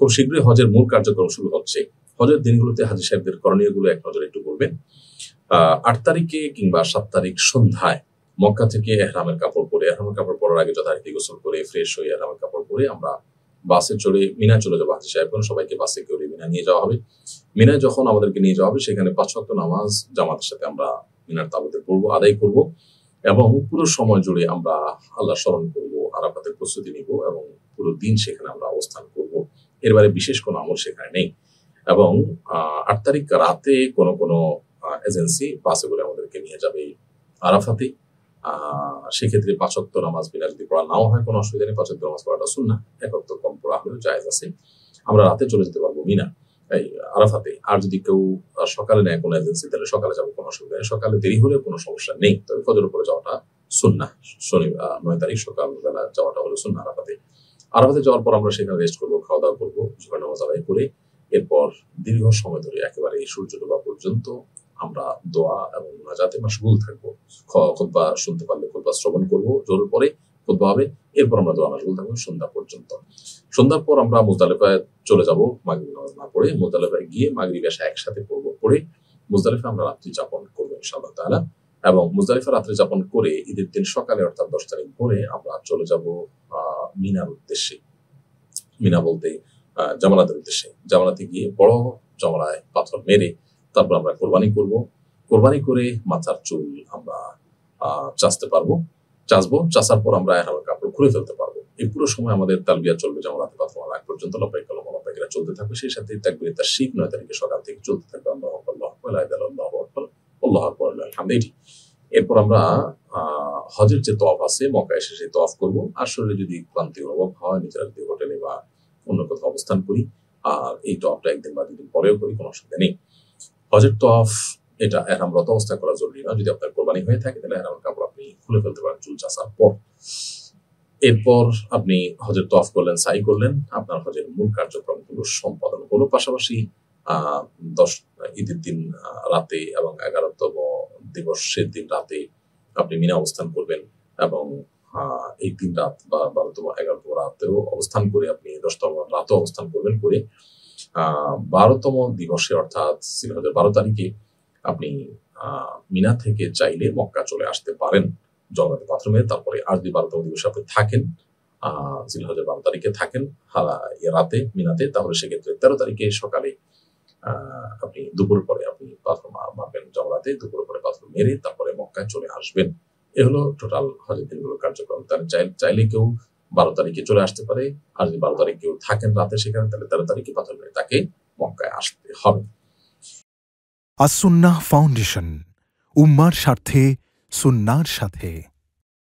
খুব শীঘ্রই হজের মূল কার্যক্রম শুরু হচ্ছে। হজের দিনগুলোতে হাজী সাহেবদের করণীয়গুলো এক নজরে একটু বলবেন। ৮ তারিখে কিংবা ৭ তারিখ সন্ধ্যায় মক্কা থেকে এহরামের কাপড় পরে, এহরামের কাপড় পরার আগে যথারীতি গোসল করে ফ্রেশ হয়ে এহরামের কাপড় পরে আমরা বাসে চড়ে মিনায় চলে যাবো। হাজী সাহেবগণ সবাইকে বাসে করে মিনায় নিয়ে যাওয়া হবে। মিনায় যখন আমাদেরকে নিয়ে যাওয়া হবে সেখানে ৫ ওয়াক্ত নামাজ জামাতের সাথে আমরা মিনার তাঁবুতে পড়বো, আদায় করব এবং পুরো সময় জুড়ে আমরা আল্লাহ স্মরণ করব, আরাফাতের প্রস্তুতি নিব এবং পুরো দিন সেখানে আমরা অবস্থান করব। এর বাইরে বিশেষ কোনো আমল সেখানে নেই। এবং ৮ তারিখ রাতে কোনো এজেন্সি বাসে করে আমাদেরকে নিয়ে যাবে আরাফাতে। সেক্ষেত্রে ৫ ওয়াক্ত নামাজ মিনা যদি পড়া নাও হয় কোনো অসুবিধা নেই, ৫ ওয়াক্ত নামাজ পড়াটা সুন্নাহ, ১ ওয়াক্ত কম পড়া হলেও জায়েজ আছে। আমরা রাতে চলে যেতে পারবো মিনা এই আরাফাতে। আর যদি কেউ সকালে নেয় কোনো এজেন্সি তাহলে সকালে যাবো, কোনো অসুবিধা নেই। সকালে দেরি হলে কোনো সমস্যা নেই, তবে ফজরের উপরে যাওয়াটা সুন্নাহ। ৯ তারিখ সকালবেলা যাওয়াটা হলো সুন্নাহ আরাফাতে। আরাফাতে যাওয়ার পর আমরা সেখানে রেস্ট করবো, খাওয়া দাওয়া করবো, জোহর নামাজ আদায় করে এরপর দীর্ঘ সময় ধরে একেবারে সূর্য ডোবা পর্যন্ত আমরা দোয়া এবং মুনাজাতে মাশগুল থাকবো। খুতবা শুনতে পারলে খুতবা শ্রবণ করবো, জোহরের পরে খুতবা হবে, এরপর আমরা দোয়া মাশগুল থাকবো সন্ধ্যা পর্যন্ত। সন্ধ্যার পর আমরা মুজদালিফায় চলে যাব মাগরিব নামাজ না পড়ে। মুজদালিফায় গিয়ে মাগরিব এশা একসাথে পড়বো, পড়ে মুজদালিফায় আমরা রাত্রি যাপন করবো ইনশাআল্লাহ তাআলা। এবং মুজদালিফা রাত্রি যাপন করে ঈদের দিন সকালে অর্থাৎ ১০ তারিখ ভোরে আমরা চলে যাব মিনার উদ্দেশ্যে। মিনা বলতে জামালাতের উদ্দেশ্যে। জামালাতে গিয়ে বড় জমরায় পাথর মেরে তারপর আমরা কোরবানি করব। কোরবানি করে মাথার চুল আমরা চাচতে পারবো, চাচবো। চাচার পর আমরা এহরামের কাপড় খুলে ফেলতে পারবো। এই পুরো সময় আমাদের তালবিয়া চলবে জামালাতে পাথর মারা আগ পর্যন্ত। লব্বাইক আল্লাহুম্মা লব্বাইক চলতে থাকবে। সেই সাথে তাকবীরে তাশরিক ৯ তারিখে সকাল থেকে চলতে থাকবে। আল্লাহু আকবার, আল্লাহু আকবার, লা ইলাহা ইল্লাল্লাহ, আল্লাহু আকবার, আল্লাহু আকবার, আলহামদুলিল্লাহ। এরপর আমরা হজের যে তওয়াফ আছে মক্কা এসে সেই তওয়াফ করব। আর শরীরে যদি ক্লান্তি অনুভব হয় নিজেরা যদি হোটেলে বা অন্য কোথাও অবস্থান করি আর এই তওয়াফটা ১ দিন বা ২ দিন পরেও করি, কোনো অসুবিধা নেই। হজের তওয়াফ এটা এহরামরত অবস্থায় করা জরুরি না। যদি আপনার কোরবানি হয়ে থাকে তাহলে এহরামের কাপড় আপনি খুলে ফেলতে পারেন চুল চাচার পর। এরপর আপনি হজের তওয়াফ করলেন, সাই করলেন, আপনার হজের মূল কার্যক্রমগুলো সম্পাদন হলো। পাশাপাশি ঈদের দিন রাতে এবং ১১তম দিবসের দিন রাতে আপনি মিনা অবস্থান করবেন এবং এই ৩ রাত বা ১২তম ১১তম রাতেও অবস্থান করে আপনি ১০তম রাতেও অবস্থান করবেন। করে ১২তম দিবসে অর্থাৎ জিলহজের ১২ তারিখে আপনি মিনা থেকে চাইলে মক্কা চলে আসতে পারেন জমরাতে পাথর মেরে। তারপরে আর যদি ১২তম দিবসে আপনি থাকেন, জিলহজের ১২ তারিখে থাকেন রাতে মিনাতে, তাহলে সেক্ষেত্রে ১৩ তারিখে সকালে আপনি দুপুরের পরে আপনি পাথর মারবেন জমরাতে, দুপুরের পরে পাথর মেরে তারপরে মক্কায় চলে আসবেন। এ হলো টোটাল হজের দিনগুলোর কার্যক্রম। তাহলে চাইলে কেউ ১২ তারিখে চলে আসতে পারে। আর যদি ১২ তারিখ কেউ থাকেন রাতে সেখানে, তাহলে ১৩ তারিখে পাথর মেরে তাকে মক্কায় আসতে হবে। আস-সুন্নাহ ফাউন্ডেশন, উম্মার স্বার্থে সুন্নাহর সাথে।